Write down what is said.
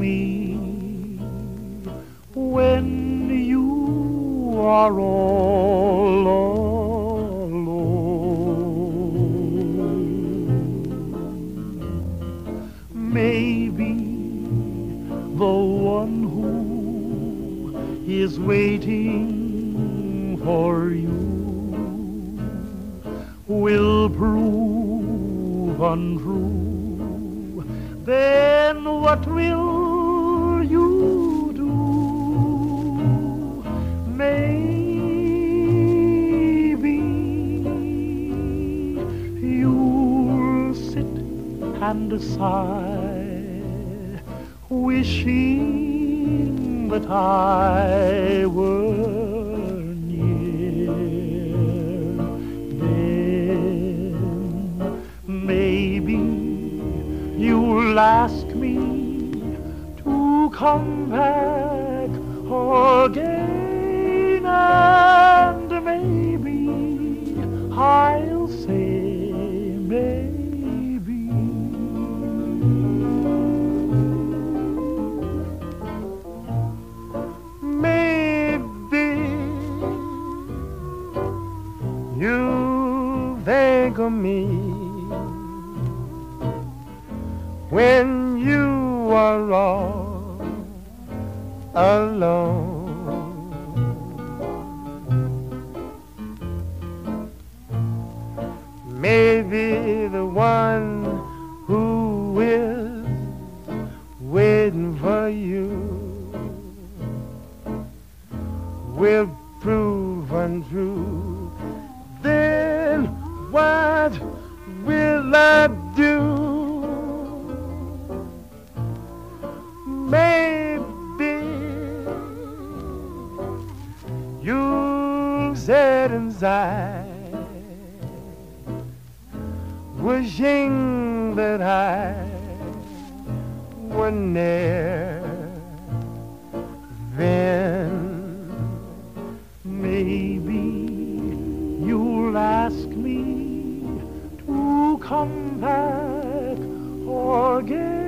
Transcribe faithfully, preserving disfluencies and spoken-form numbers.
me when you are all alone. Maybe the one who is waiting for you will prove untrue. Then what will you do? Maybe you'll sit and sigh, wishing that I were near. Then maybe you'll ask me to come back again, and maybe I'll say maybe. Maybe you think of me when you are all alone. Maybe the one who is waiting for you will prove untrue. Then what will I do? Maybe you'll sit inside, wishing that I were near. Then maybe you'll ask me to come back again.